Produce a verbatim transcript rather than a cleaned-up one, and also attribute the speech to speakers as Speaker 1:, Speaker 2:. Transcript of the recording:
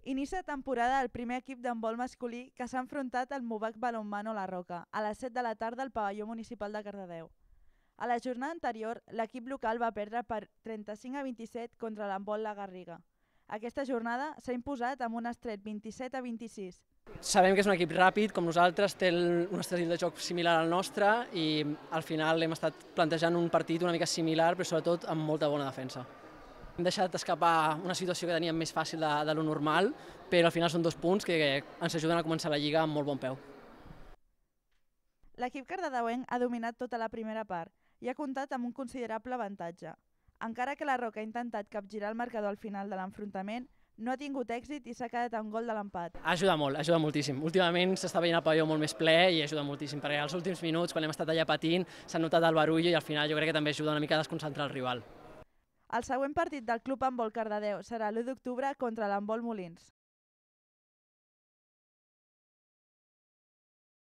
Speaker 1: Inicia temporada el primer equip d'handbol masculí que s'ha enfrontat al Movac Balonmano La Roca a les set de la tarda al pavelló municipal de Cardedeu. A la jornada anterior, l'equip local va perdre per trenta-cinc a vint-i-set contra l'handbol La Garriga. Aquesta jornada s'ha imposat amb un estret vint-i-set a vint-i-sis.
Speaker 2: Sabem que és un equip ràpid, com nosaltres, té un estil de joc similar al nostre i al final hem estat plantejant un partit una mica similar, però sobretot amb molta bona defensa. Hem deixat escapar una situació que teníem més fàcil de, de lo normal, però al final són dos punts que ens ajuden a començar la Lliga amb molt bon peu.
Speaker 1: L'equip cardedeuenc ha dominat tota la primera part i ha comptat amb un considerable avantatge. Encara que la Roca ha intentat capgirar el marcador al final de l'enfrontament, no ha tingut èxit i s'ha quedat a un gol de l'empat.
Speaker 2: Ajuda molt, ajuda moltíssim. Últimament s'està veient el pavelló molt més ple i ajuda moltíssim, perquè als últims minuts, quan hem estat allà patint, s'ha notat el barullo i al final jo crec que també ajuda una mica a desconcentrar el rival.
Speaker 1: El següent partit del Club Handbol Cardedeu serà l'u d'octubre contra l'Handbol Molins.